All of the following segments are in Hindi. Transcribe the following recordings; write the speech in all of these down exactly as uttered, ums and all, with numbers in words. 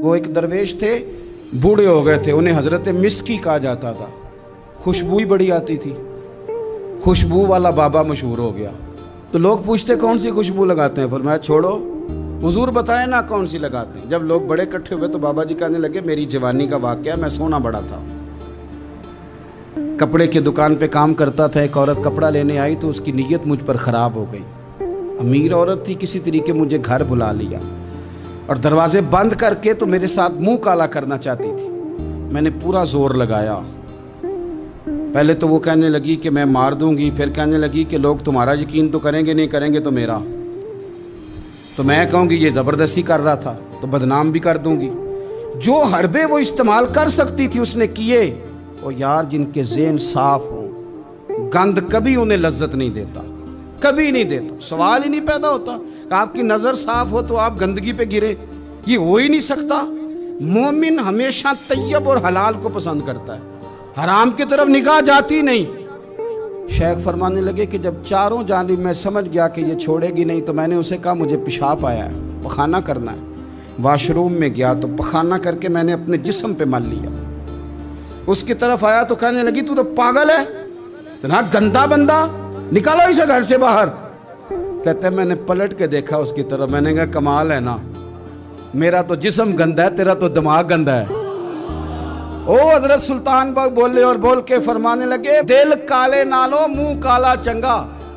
वो एक दरवेश थे, बूढ़े हो गए थे, उन्हें हजरत मिस्की कहा जाता था। खुशबू ही बड़ी आती थी, खुशबू वाला बाबा मशहूर हो गया। तो लोग पूछते कौन सी खुशबू लगाते हैं, फरमाया छोड़ो, हुजूर बताए ना कौन सी लगाते हैं। जब लोग बड़े इकट्ठे हुए तो बाबा जी कहने लगे मेरी जवानी का वाकया, मैं सोना बड़ा था, कपड़े की दुकान पे काम करता था। एक औरत कपड़ा लेने आई तो उसकी नीयत मुझ पर ख़राब हो गई। अमीर औरत थी, किसी तरीके मुझे घर बुला लिया और दरवाजे बंद करके तो मेरे साथ मुंह काला करना चाहती थी। मैंने पूरा जोर लगाया। पहले तो वो कहने लगी कि मैं मार दूंगी, फिर कहने लगी कि लोग तुम्हारा यकीन तो करेंगे, नहीं करेंगे तो मेरा, तो मैं कहूँगी ये ज़बरदस्ती कर रहा था तो बदनाम भी कर दूंगी। जो हरबे वो इस्तेमाल कर सकती थी उसने किए। और यार जिनके ज़हन साफ हो, गंद कभी उन्हें लज्जत नहीं देता, कभी नहीं देता, सवाल ही नहीं पैदा होता कि आपकी नज़र साफ हो तो आप गंदगी पे गिरे, ये हो ही नहीं सकता। मोमिन हमेशा तैयब और हलाल को पसंद करता है, हराम की तरफ निगाह जाती नहीं। शेख फरमाने लगे कि जब चारों जानिब मैं समझ गया कि ये छोड़ेगी नहीं तो मैंने उसे कहा मुझे पेशाब आया है, पखाना करना है। वाशरूम में गया तो पखाना करके मैंने अपने जिस्म पे मल लिया। उसकी तरफ आया तो कहने लगी तू तो पागल है, इतना गंदा बंदा, निकालो इसे घर से बाहर। कहते मैंने पलट के देखा उसकी तरफ, मैंने कहा कमाल है ना, मेरा तो जिस्म गंदा है, तेरा तो दिमाग गंदा है। ओ हजरत सुल्तान बाग बोले और बोल के फरमाने लगे दिल काले नालो मुंह काला चंगा,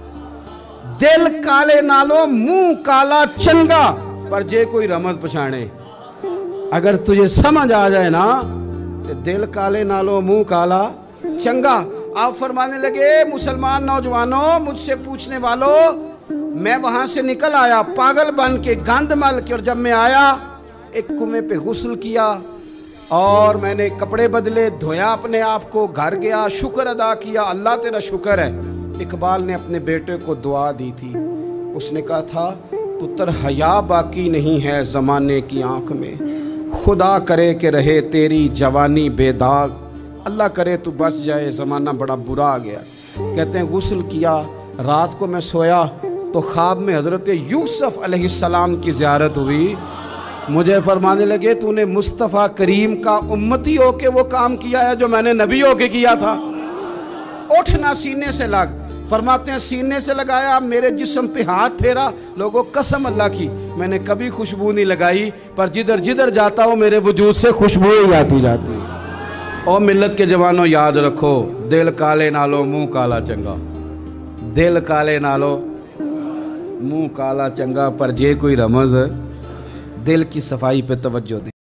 दिल काले नालो मुंह काला चंगा, पर जे कोई रमज पछाणे। अगर तुझे समझ आ जाए ना तो दिल काले नालो मुंह काला चंगा। आप फरमाने लगे मुसलमान नौजवानों, मुझसे पूछने वालों, मैं वहां से निकल आया पागल बन के, गंद मल के, और जब मैं आया एक कुएं पे गुस्ल किया और मैंने कपड़े बदले, धोया अपने आप को, घर गया, शुक्र अदा किया, अल्लाह तेरा शुक्र है। इकबाल ने अपने बेटे को दुआ दी थी, उसने कहा था पुत्र हया बाकी नहीं है ज़माने की आंख में, खुदा करे कि रहे तेरी जवानी बेदाग, अल्लाह करे तू बच जाए, ज़माना बड़ा बुरा आ गया। कहते हैं गुस्ल किया, रात को मैं सोया तो ख्वाब में हज़रत यूसुफ अलैहिस्सलाम की ज़ियारत हुई। मुझे फरमाने लगे तूने मुस्तफ़ा करीम का उम्मती होके वो काम किया है जो मैंने नबी होके किया था। उठना सीने से लग, फरमाते हैं सीने से लगाया, मेरे जिस्म पे हाथ फेरा, लोगों कसम अल्लाह की मैंने कभी खुशबू नहीं लगाई, पर जिधर जिधर जाता हूँ मेरे वजूद से खुशबू ही आती जाती है। और मिल्लत के जवानों याद रखो, दिल काले नालो मुंह काला चंगा, दिल काले नालो मुंह काला चंगा, पर जे कोई रमज दिल की सफाई पे तवज्जो दे।